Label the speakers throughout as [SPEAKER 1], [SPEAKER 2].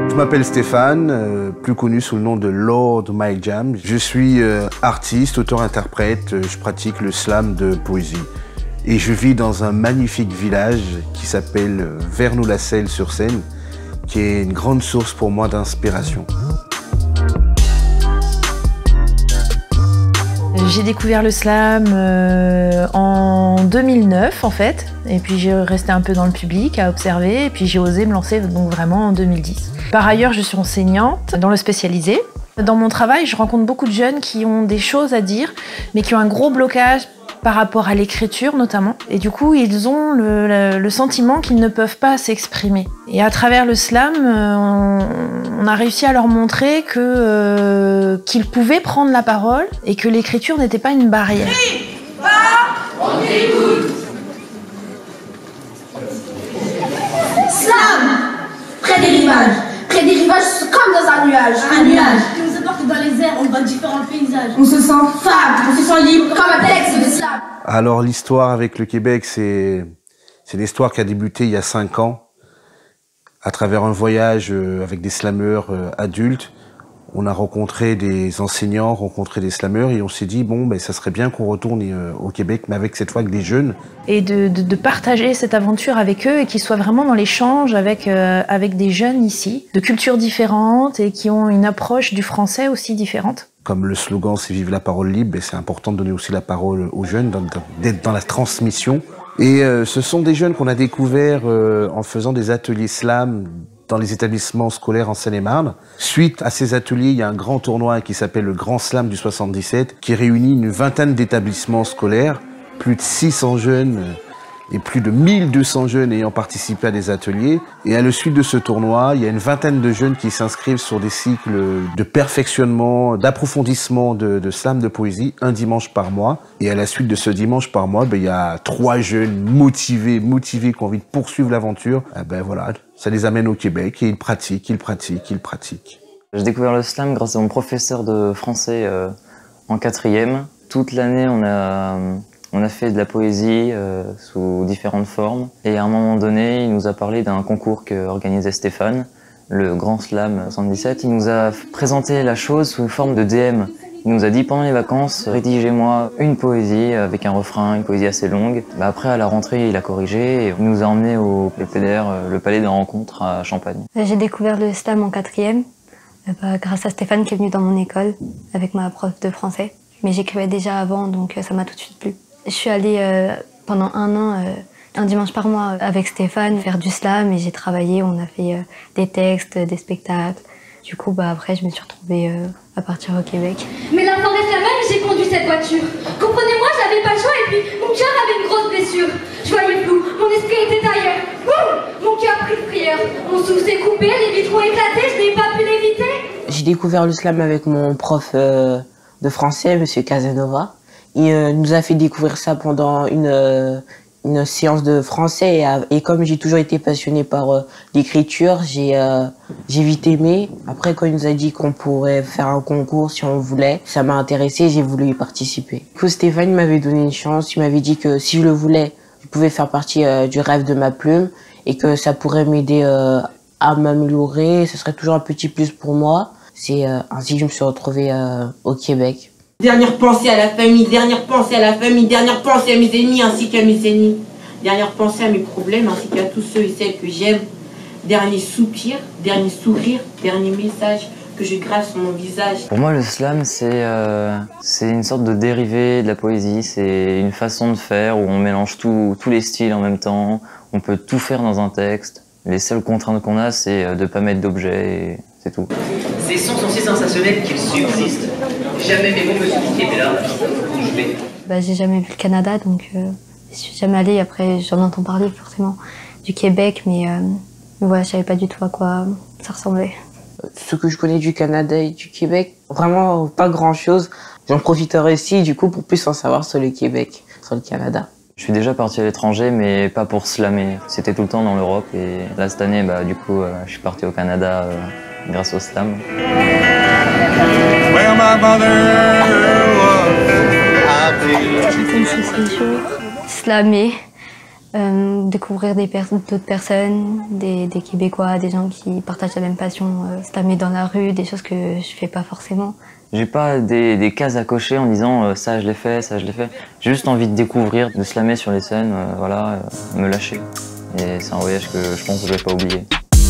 [SPEAKER 1] Je m'appelle Stéphane, plus connu sous le nom de Lord Mike Jam. Je suis artiste, auteur-interprète, je pratique le slam de poésie. Et je vis dans un magnifique village qui s'appelle Vernou-la-Selle-sur-Seine, qui est une grande source pour moi d'inspiration.
[SPEAKER 2] J'ai découvert le slam en 2009 en fait, et puis j'ai resté un peu dans le public à observer, et puis j'ai osé me lancer donc vraiment en 2010. Par ailleurs, je suis enseignante dans le spécialisé. Dans mon travail, je rencontre beaucoup de jeunes qui ont des choses à dire, mais qui ont un gros blocage par rapport à l'écriture notamment. Et du coup, ils ont le sentiment qu'ils ne peuvent pas s'exprimer. Et à travers le slam, on a réussi à leur montrer qu'ils pouvaient prendre la parole et que l'écriture n'était pas une barrière.
[SPEAKER 3] On t'écoute. Slam, près des rivages. Près des rivages, comme dans un nuage. Un nuage
[SPEAKER 4] qui nous apporte dans les airs, on voit différents paysages.
[SPEAKER 3] On se sent fable, on se sent libre, comme un texte de slam.
[SPEAKER 1] Alors l'histoire avec le Québec, c'est une histoire qui a débuté il y a 5 ans, à travers un voyage avec des slameurs adultes. On a rencontré des enseignants, rencontré des slameurs, et on s'est dit, bon, ben, ça serait bien qu'on retourne au Québec, mais avec cette fois avec des jeunes.
[SPEAKER 2] Et de partager cette aventure avec eux et qu'ils soient vraiment dans l'échange avec des jeunes ici, de cultures différentes et qui ont une approche du français aussi différente.
[SPEAKER 1] Comme le slogan, c'est « Vive la parole libre », c'est important de donner aussi la parole aux jeunes, d'être dans la transmission. Et ce sont des jeunes qu'on a découverts en faisant des ateliers slam dans les établissements scolaires en Seine-et-Marne. Suite à ces ateliers, il y a un grand tournoi qui s'appelle le Grand Slam du 77, qui réunit une vingtaine d'établissements scolaires, plus de 600 jeunes et plus de 1200 jeunes ayant participé à des ateliers. Et à la suite de ce tournoi, il y a une vingtaine de jeunes qui s'inscrivent sur des cycles de perfectionnement, d'approfondissement de slam de poésie, un dimanche par mois. Et à la suite de ce dimanche par mois, il y a 3 jeunes motivés, qui ont envie de poursuivre l'aventure. Voilà, ça les amène au Québec et ils pratiquent.
[SPEAKER 5] J'ai découvert le slam grâce à mon professeur de français en 4e. Toute l'année, on a fait de la poésie sous différentes formes. Et à un moment donné, il nous a parlé d'un concours qu'organisait Stéphane, le Grand Slam 77. Il nous a présenté la chose sous forme de DM. Il nous a dit pendant les vacances, rédigez-moi une poésie avec un refrain, une poésie assez longue. Après, à la rentrée, il a corrigé et il nous a emmenés au PPDR, le Palais des Rencontres à Champagne.
[SPEAKER 6] J'ai découvert le slam en 4e grâce à Stéphane qui est venu dans mon école avec ma prof de français. Mais j'écrivais déjà avant, donc ça m'a tout de suite plu. Je suis allée pendant 1 an, un dimanche par mois, avec Stéphane, faire du slam et j'ai travaillé. On a fait des textes, des spectacles. Du coup, après, je me suis retrouvée à partir au Québec.
[SPEAKER 4] Mais la forêt c'est la même, j'ai conduit cette voiture. Comprenez-moi, j'avais pas le choix et puis mon cœur avait une grosse blessure. Je voyais flou, mon esprit était ailleurs. Mon cœur pris de prière. Mon souffle s'est coupé, les vitraux éclatés, je n'ai pas pu l'éviter.
[SPEAKER 7] J'ai découvert le slam avec mon prof de français, Monsieur Casanova. Il nous a fait découvrir ça pendant une séance de français et comme j'ai toujours été passionné par l'écriture, j'ai vite aimé. Après, quand il nous a dit qu'on pourrait faire un concours si on voulait, ça m'a intéressé et j'ai voulu y participer. Du coup, Stéphane m'avait donné une chance, il m'avait dit que si je le voulais, je pouvais faire partie du rêve de ma plume et que ça pourrait m'aider à m'améliorer, ce serait toujours un petit plus pour moi. C'est ainsi que je me suis retrouvée au Québec.
[SPEAKER 8] Dernière pensée à la famille, dernière pensée à la famille, dernière pensée à mes ennemis ainsi qu'à mes ennemis. Dernière pensée à mes problèmes ainsi qu'à tous ceux et celles que j'aime. Dernier soupir, dernier sourire, dernier message que je grave sur mon visage.
[SPEAKER 5] Pour moi, le slam, c'est une sorte de dérivé de la poésie. C'est une façon de faire où on mélange tous les styles en même temps. On peut tout faire dans un texte. Les seules contraintes qu'on a, c'est de ne pas mettre d'objets et c'est tout.
[SPEAKER 9] Ces sons sont si sensationnels qu'ils subsistent. Jamais mes mots me sont piqués, mais là, je vais.
[SPEAKER 6] J'ai jamais vu le Canada, donc je suis jamais allée. Après, j'en entends parler forcément du Québec, mais voilà, je savais pas du tout à quoi ça ressemblait.
[SPEAKER 7] Ce que je connais du Canada et du Québec, vraiment pas grand-chose. J'en profiterai ici, du coup, pour plus en savoir sur le Québec, sur le Canada.
[SPEAKER 5] Je suis déjà parti à l'étranger, mais pas pour slammer. C'était tout le temps dans l'Europe et là, cette année, du coup, je suis parti au Canada grâce au slam.
[SPEAKER 6] Certaines choses, slammer, Découvrir d'autres personnes, des Québécois, des gens qui partagent la même passion, slammer dans la rue, des choses que je fais pas forcément.
[SPEAKER 5] J'ai pas des cases à cocher en disant ça je l'ai fait, ça je l'ai fait. J'ai juste envie de découvrir, de slammer sur les scènes, voilà, me lâcher. Et c'est un voyage que je pense que je vais pas oublier.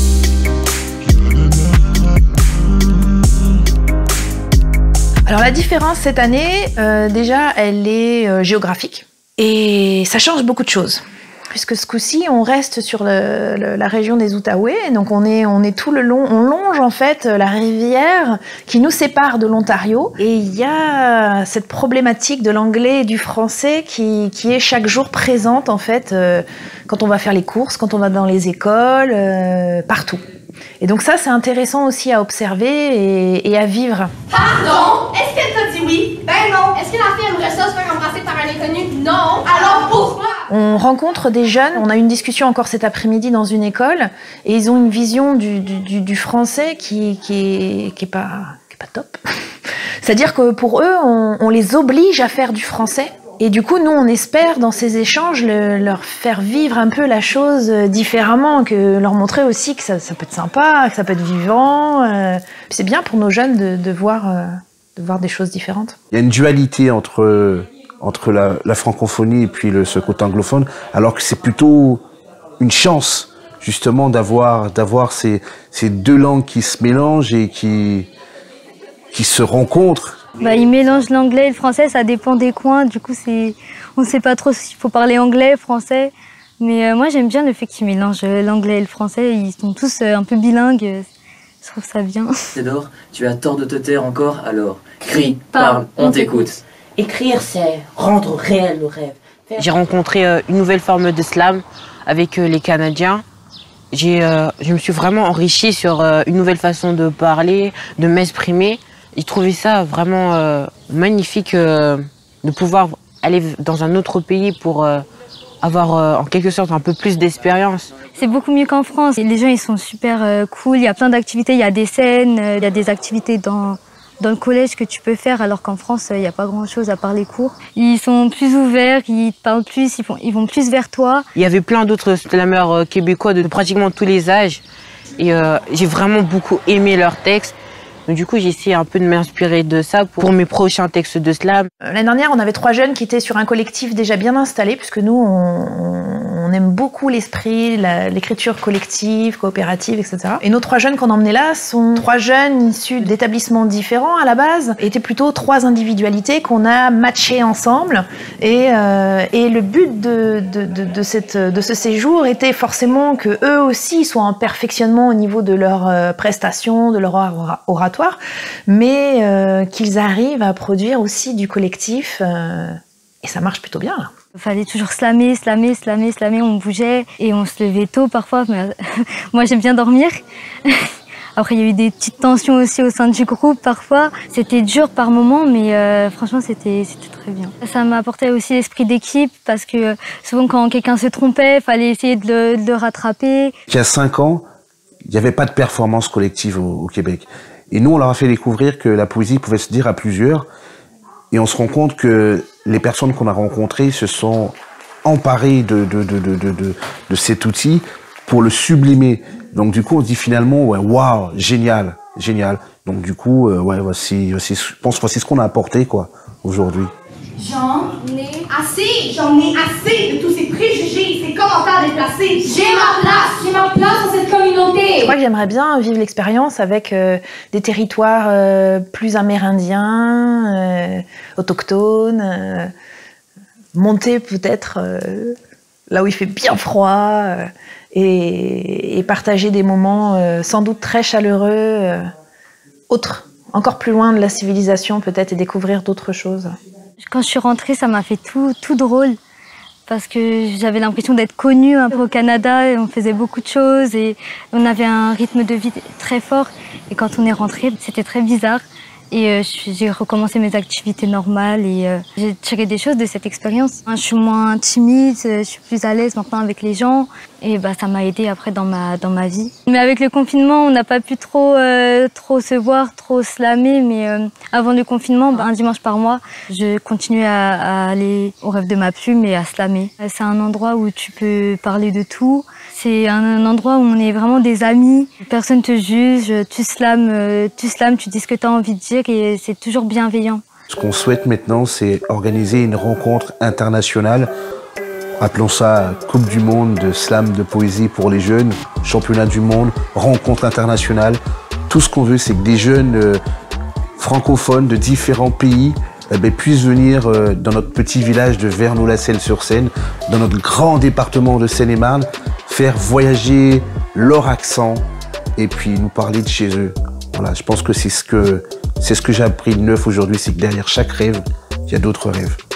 [SPEAKER 2] Alors la différence cette année, déjà, elle est géographique. Et ça change beaucoup de choses. Puisque ce coup-ci, on reste sur la région des Outaouais, donc on est tout le long, on longe en fait la rivière qui nous sépare de l'Ontario, et il y a cette problématique de l'anglais et du français qui est chaque jour présente en fait quand on va faire les courses, quand on va dans les écoles, partout. Et donc ça, c'est intéressant aussi à observer et à vivre.
[SPEAKER 3] Pardon? Est-ce qu'elle t'a dit oui? Ben non. Est-ce que la fille aimerait ça se faire embrasser par un inconnu? Non. Alors pourquoi?
[SPEAKER 2] On rencontre des jeunes, on a eu une discussion encore cet après-midi dans une école, et ils ont une vision du français qui est pas top. C'est-à-dire que pour eux, on les oblige à faire du français. Et du coup, nous, on espère, dans ces échanges, leur faire vivre un peu la chose différemment, que leur montrer aussi que ça peut être sympa, que ça peut être vivant. C'est bien pour nos jeunes de voir des choses différentes.
[SPEAKER 1] Il y a une dualité entre la francophonie et puis ce côté anglophone, alors que c'est plutôt une chance, justement, d'avoir ces deux langues qui se mélangent et qui se rencontrent.
[SPEAKER 6] Ils mélangent l'anglais et le français, ça dépend des coins. Du coup, on ne sait pas trop s'il faut parler anglais, français. Mais moi, j'aime bien le fait qu'ils mélangent l'anglais et le français. Ils sont tous un peu bilingues. Je trouve ça bien.
[SPEAKER 10] Théodore, tu as tort de te taire encore, alors crie, parle, on t'écoute.
[SPEAKER 7] Écrire, c'est rendre réel nos rêves. J'ai rencontré une nouvelle forme de slam avec les Canadiens. Je me suis vraiment enrichie sur une nouvelle façon de parler, de m'exprimer. J'ai trouvé ça vraiment magnifique de pouvoir aller dans un autre pays pour avoir en quelque sorte un peu plus d'expérience.
[SPEAKER 6] C'est beaucoup mieux qu'en France. Les gens ils sont super cool, il y a plein d'activités, il y a des scènes, il y a des activités dans le collège que tu peux faire, alors qu'en France il n'y a pas grand chose à part les cours. Ils sont plus ouverts, ils te parlent plus, ils vont plus vers toi.
[SPEAKER 7] Il y avait plein d'autres slameurs québécois de pratiquement tous les âges et j'ai vraiment beaucoup aimé leurs textes. Donc, du coup, j'ai essayé un peu de m'inspirer de ça pour mes prochains textes de slam.
[SPEAKER 2] L'année dernière, on avait 3 jeunes qui étaient sur un collectif déjà bien installé, puisque nous, on aime beaucoup l'esprit, l'écriture collective, coopérative, etc. Et nos 3 jeunes qu'on a emmenés là sont 3 jeunes issus d'établissements différents à la base, étaient plutôt 3 individualités qu'on a matchées ensemble. Et le but de ce séjour était forcément que eux aussi soient en perfectionnement au niveau de leurs prestations, de leur oratoire, mais qu'ils arrivent à produire aussi du collectif, et ça marche plutôt bien là.
[SPEAKER 6] Il fallait toujours slammer, on bougeait et on se levait tôt parfois, mais moi j'aime bien dormir. Après il y a eu des petites tensions aussi au sein du groupe parfois, c'était dur par moments, mais franchement c'était très bien. Ça m'a apporté aussi l'esprit d'équipe, parce que souvent quand quelqu'un se trompait, il fallait essayer de le rattraper.
[SPEAKER 1] Il y a 5 ans, il n'y avait pas de performance collective au Québec. Et nous, on leur a fait découvrir que la poésie pouvait se dire à plusieurs. Et on se rend compte que les personnes qu'on a rencontrées se sont emparées de cet outil pour le sublimer. Donc du coup, on se dit finalement, ouais, waouh, génial, génial. Donc du coup, ouais, voici, je pense, voici ce qu'on a apporté, quoi, aujourd'hui.
[SPEAKER 3] J'en ai assez de tous ces préjugés, ces commentaires déplacés. J'ai ma place dans cette communauté.
[SPEAKER 2] Je crois que j'aimerais bien vivre l'expérience avec des territoires plus amérindiens, autochtones, monter peut-être là où il fait bien froid, et partager des moments sans doute très chaleureux, autres, encore plus loin de la civilisation peut-être, et découvrir d'autres choses.
[SPEAKER 6] Quand je suis rentrée, ça m'a fait tout drôle, parce que j'avais l'impression d'être connue un peu au Canada, et on faisait beaucoup de choses et on avait un rythme de vie très fort. Et quand on est rentré, c'était très bizarre. Et j'ai recommencé mes activités normales et j'ai tiré des choses de cette expérience. Je suis moins timide, je suis plus à l'aise maintenant avec les gens. Et ça m'a aidé après dans ma vie. Mais avec le confinement, on n'a pas pu trop se voir, trop slammer. Mais avant le confinement, un dimanche par mois, je continuais à aller au Rêve de ma plume et à slammer. C'est un endroit où tu peux parler de tout. C'est un endroit où on est vraiment des amis. Personne te juge, tu slames, tu dis ce que tu as envie de dire et c'est toujours bienveillant.
[SPEAKER 1] Ce qu'on souhaite maintenant, c'est organiser une rencontre internationale. Appelons ça Coupe du Monde de slam de poésie pour les jeunes, championnat du monde, rencontre internationale. Tout ce qu'on veut, c'est que des jeunes francophones de différents pays puissent venir dans notre petit village de Vernou-la-Selle-sur-Seine, dans notre grand département de Seine-et-Marne, faire voyager leur accent et puis nous parler de chez eux. Voilà, je pense que c'est ce que j'ai appris de neuf aujourd'hui, c'est que derrière chaque rêve, il y a d'autres rêves.